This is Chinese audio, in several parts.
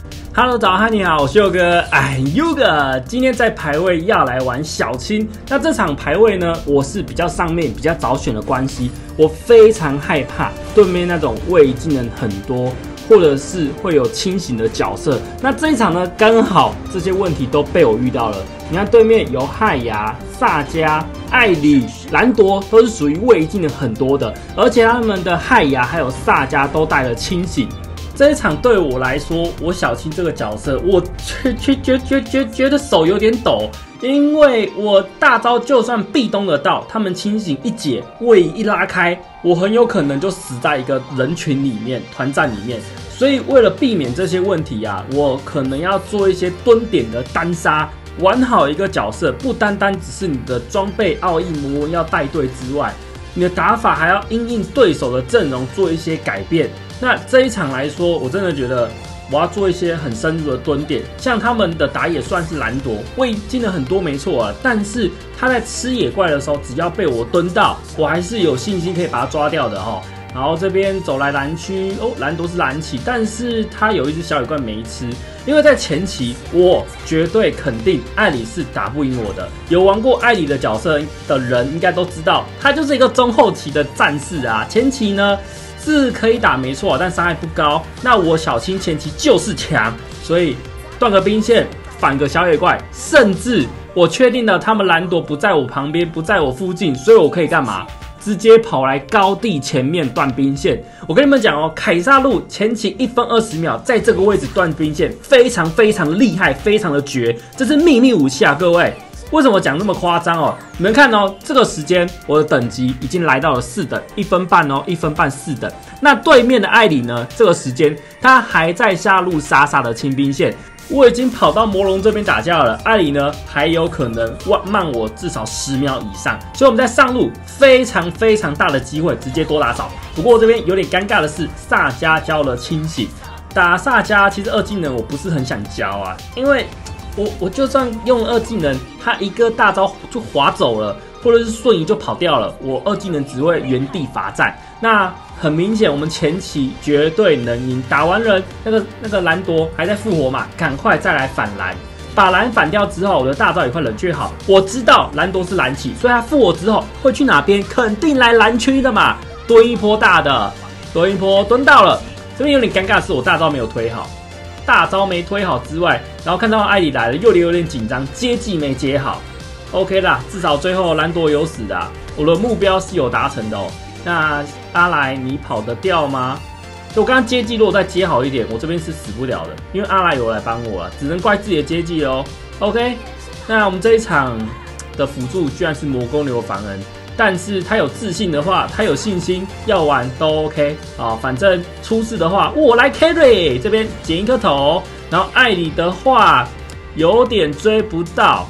Hello， 早安，你好，我是佑哥。Yoga， 今天在排位要来玩小青。那这场排位呢，我是比较上面比较早选的关系，我非常害怕对面那种位移技能很多，或者是会有清醒的角色。那这一场呢，刚好这些问题都被我遇到了。你看对面有害牙、萨迦、艾里、兰朵，都是属于位移技能很多的，而且他们的害牙还有萨迦都带了清醒。这一场对我来说，我小青这个角色，我觉得手有点抖，因为我大招就算壁咚得到，他们清醒一解，位移一拉开，我很有可能就死在一个人群里面、团战里面。所以为了避免这些问题啊，我可能要做一些蹲点的单杀，玩好一个角色，不单单只是你的装备奥义魔纹要带队之外，你的打法还要因应对手的阵容做一些改变。那这一场来说，我真的觉得我要做一些很深入的蹲点，像他们的打野算是兰朵，位进了很多没错啊，但是他在吃野怪的时候，只要被我蹲到，我还是有信心可以把他抓掉的齁。然后这边走来蓝区哦，兰朵是蓝起，但是他有一只小野怪没吃，因为在前期我绝对肯定艾里是打不赢我的。有玩过艾里的角色的人应该都知道，他就是一个中后期的战士啊，前期呢是可以打没错，但伤害不高。那我小青前期就是强，所以断个兵线，反个小野怪，甚至我确定了他们兰朵不在我旁边，不在我附近，所以我可以干嘛？直接跑来高地前面断兵线。我跟你们讲哦，凯撒路前期1分20秒，在这个位置断兵线，非常非常厉害，非常的绝，这是秘密武器啊，各位。为什么讲那么夸张哦？你们看哦，这个时间我的等级已经来到了4等，1分半哦，1分半4等。那对面的艾里呢？这个时间他还在下路傻傻的清兵线，我已经跑到魔龙这边打架了，艾里呢还有可能慢我至少10秒以上，所以我们在上路非常非常大的机会直接多打少。不过这边有点尴尬的是，萨迦交了清醒，打萨迦其实2技能我不是很想交啊，因为我就算用2技能，他一个大招就滑走了，或者是瞬移就跑掉了，我2技能只会原地罚站。那很明显，我们前期绝对能赢。打完人，那个兰朵还在复活嘛，赶快再来反蓝，把蓝反掉之后，我的大招也快冷却好。我知道兰朵是蓝起，所以他复活之后会去哪边？肯定来蓝区的嘛，蹲一波大的，蹲一波蹲到了。这边有点尴尬的是，我大招没有推好。大招没推好之外，然后看到艾里来了，又有点紧张，接技没接好。OK 啦，至少最后兰朵有死的啊，我的目标是有达成的哦。那阿来你跑得掉吗？我刚刚接技如果再接好一点，我这边是死不了的，因为阿来有来帮我了，只能怪自己的接技哦。OK， 那我们这一场的辅助居然是魔宫流凡恩。但是他有自信的话，他有信心，要玩都 OK 啊。反正出事的话，我来 carry， 这边捡一颗头。然后艾里的话，有点追不到，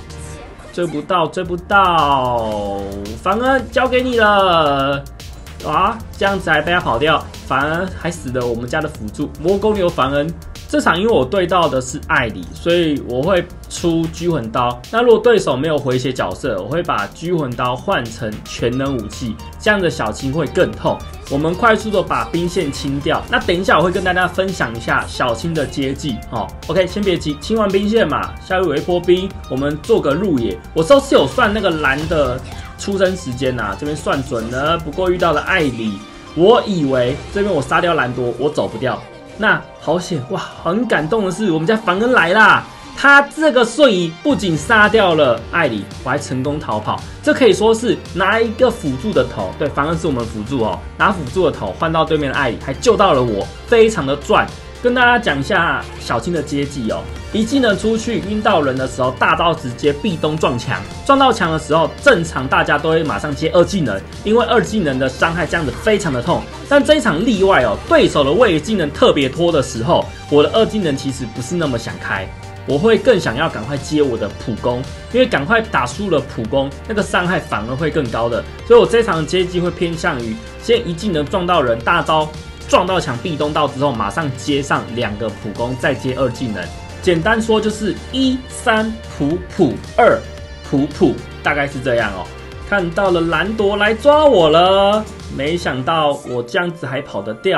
凡恩交给你了啊！这样子还被他跑掉，反而还死了我们家的辅助魔宫流凡恩。这场因为我对到的是艾里，所以我会出拘魂刀。那如果对手没有回血角色，我会把拘魂刀换成全能武器，这样的小青会更痛。我们快速的把兵线清掉。那等一下我会跟大家分享一下小青的接技。OK， 先别急，清完兵线嘛，下路有一波兵，我们做个入野。我都是有算那个蓝的出生时间呐，这边算准了。不过遇到了艾里，我以为这边我杀掉兰朵，我走不掉。那好险哇！很感动的是，我们家凡恩来啦！他这个瞬移不仅杀掉了艾里，我还成功逃跑。这可以说是拿一个辅助的头，对，凡恩是我们辅助哦，拿辅助的头换到对面的艾里，还救到了我，非常的赚。跟大家讲一下小青的接技哦，一技能出去晕到人的时候，大招直接壁咚撞墙，撞到墙的时候，正常大家都会马上接2技能，因为2技能的伤害这样子非常的痛。但这一场例外哦，对手的位移技能特别拖的时候，我的2技能其实不是那么想开，我会更想要赶快接我的普攻，因为赶快打输了普攻，那个伤害反而会更高的，所以我这场的接技会偏向于先1技能撞到人，大招撞到墙壁咚到之后，马上接上2个普攻，再接2技能。简单说就是1、3普普2普普，大概是这样哦。看到了兰朵来抓我了，没想到我这样子还跑得掉。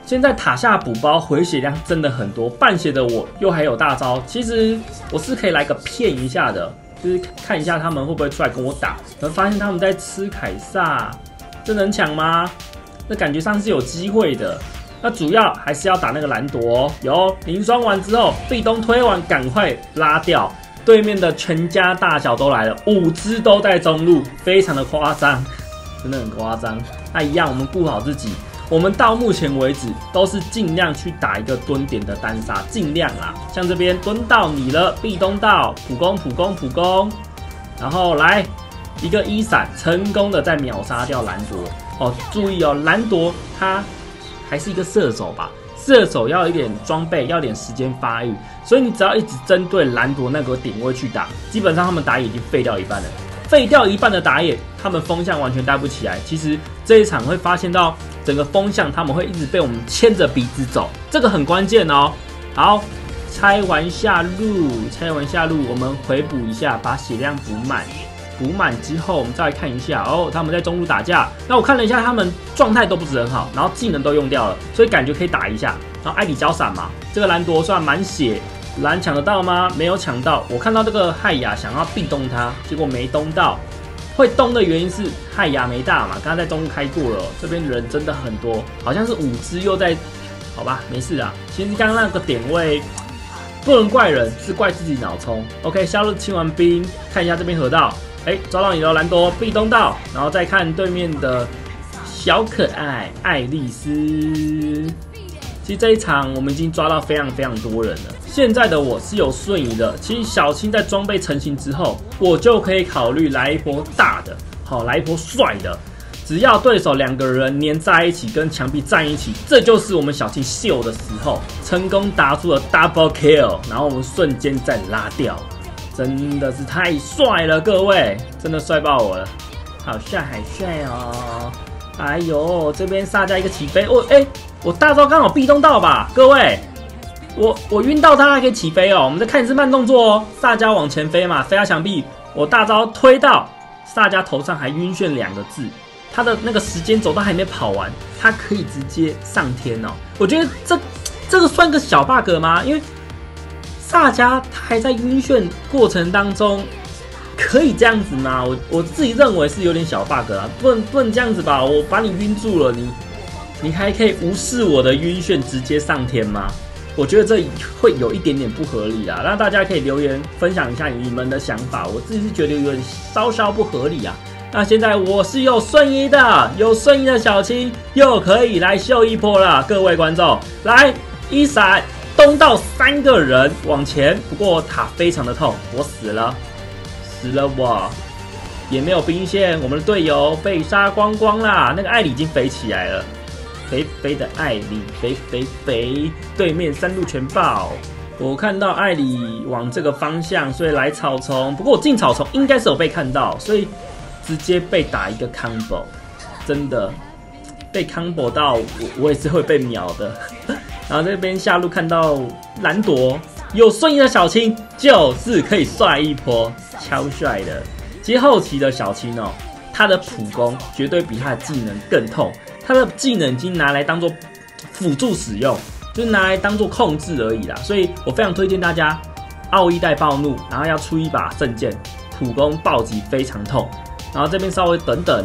现在塔下补包回血量真的很多，半血的我又还有大招，其实我是可以来个骗一下的，就是看一下他们会不会出来跟我打。然后发现他们在吃凯撒，这能抢吗？那感觉上是有机会的。那主要还是要打那个蓝夺哦，有零双完之后，壁咚推完赶快拉掉。对面的全家大小都来了，5只都在中路，非常的夸张，真的很夸张。那一样，我们顾好自己。我们到目前为止都是尽量去打一个蹲点的单杀，尽量啦。像这边蹲到你了，壁咚到，普攻，然后来一个一闪，成功的再秒杀掉蓝夺。哦，注意哦，蓝夺他还是一个射手吧。射手要一点装备，要点时间发育，所以你只要一直针对蓝夺那个点位去打，基本上他们打野已经废掉一半了。废掉一半的打野，他们风向完全带不起来。其实这一场会发现到整个风向，他们会一直被我们牵着鼻子走，这个很关键哦。好，拆完下路，我们回补一下，把血量补满。补满之后，我们再来看一下哦，他们在中路打架。那我看了一下，他们状态都不是很好，然后技能都用掉了，所以感觉可以打一下。然后艾里交闪嘛，这个蓝夺算满血，蓝抢得到吗？没有抢到。我看到这个亥雅想要壁咚他，结果没咚到。会咚的原因是亥雅没大嘛，刚刚在中路开过了，这边人真的很多，好像是5只又在，好吧，没事啊。其实刚刚那个点位不能怪人，是怪自己脑冲。OK， 下路清完兵，看一下这边河道。抓到你了，蓝夺壁咚到，然后再看对面的小可爱爱丽丝。其实这一场我们已经抓到非常多人了。现在的我是有瞬移的，其实小青在装备成型之后，我就可以考虑来一波大的，好，来一波帅的。只要对手2个人黏在一起，跟墙壁站一起，这就是我们小青秀的时候，成功打出了 double kill， 然后我们瞬间再拉掉。真的是太帅了，各位，真的帅爆我了，好帅，还帅哦！哎呦，这边萨迦一个起飞，我大招刚好壁咚到吧，各位，我晕到他还可以起飞哦。我们再看一次慢动作哦，萨迦往前飞嘛，飞到墙壁，我大招推到萨迦头上还晕眩2个字，他的那个时间轴都还没跑完，他可以直接上天哦。我觉得这个算个小 bug 吗？因为萨迦他还在晕眩过程当中，可以这样子吗？我自己认为是有点小 bug 啦，不能这样子吧？我把你晕住了，你还可以无视我的晕眩直接上天吗？我觉得这会有一点点不合理啦。那大家可以留言分享一下你们的想法，我自己是觉得有点稍不合理啊。那现在我是有瞬移的，小青又可以来秀一波了，各位观众，来一闪。咚到3个人往前，不过塔非常的痛，我死了我，也没有兵线，我们的队友被杀光光啦。那个艾里已经飞起来了，肥的艾里，肥，对面3路全爆。我看到艾里往这个方向，所以来草丛，不过我进草丛应该是有被看到，所以直接被打一个 combo， 真的被 combo 到我也是会被秒的。然后这边下路看到蓝夺有瞬移的小青，就是可以帅一波，超帅的。其实后期的小青哦，他的普攻绝对比他的技能更痛，他的技能已经拿来当做辅助使用，就是拿来当做控制而已啦。所以我非常推荐大家奥义带暴怒，然后要出一把圣剑，普攻暴击非常痛。然后这边稍微等等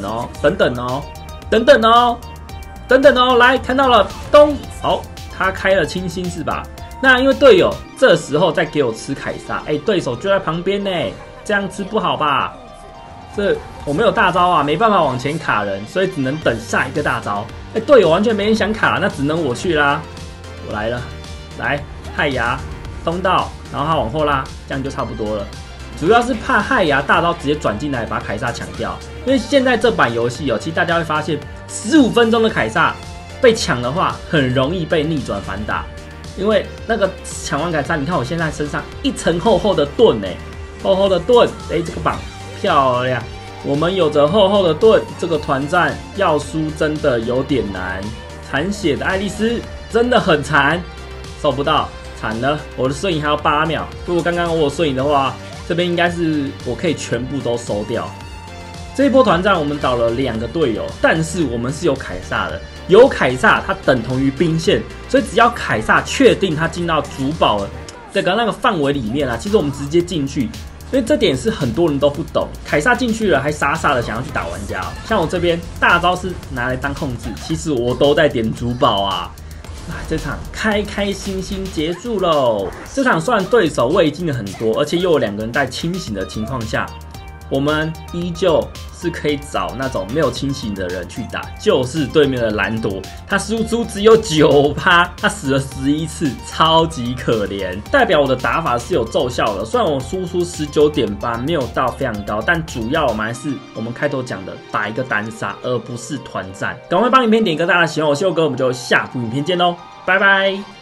哦，来看到了咚，好。他开了清新是吧？那因为队友这时候在给我吃凯撒，对手就在旁边呢，这样吃不好吧？这我没有大招啊，没办法往前卡人，所以只能等下一个大招。队友完全没人想卡，那只能我去啦。我来了，来亥牙东到，然后他往后拉，这样就差不多了。主要是怕亥牙大招直接转进来把凯撒抢掉，因为现在这版游戏哦，其实大家会发现15分钟的凯撒。被抢的话，很容易被逆转反打，因为那个抢完凯撒，你看我现在身上一层厚的盾厚的盾，这个榜漂亮。我们有着厚的盾，这个团战要输真的有点难。残血的爱丽丝真的很残，收不到，惨了，我的瞬移还要8秒。如果刚刚我有瞬移的话，这边应该是我可以全部都收掉。这一波团战我们倒了2个队友，但是我们是有凯撒的。 有凯撒，它等同于兵线，所以只要凯撒确定他进到主堡了那个范围里面啊，其实我们直接进去。因为这点是很多人都不懂，凯撒进去了还傻傻的想要去打玩家哦。像我这边大招是拿来当控制，其实我都在点主堡啊。这场开开心心结束喽。这场虽然对手未尽了很多，而且又有2个人在清醒的情况下，我们依旧是可以找那种没有清醒的人去打，就是对面的兰多，他输出只有9%，他死了11次，超级可怜。代表我的打法是有奏效的，虽然我输出19.8，没有到非常高，但主要我们还是我们开头讲的打一个单杀，而不是团战。赶快帮影片点一个大的喜欢，我是佑哥，我们就下部影片见喽，拜拜。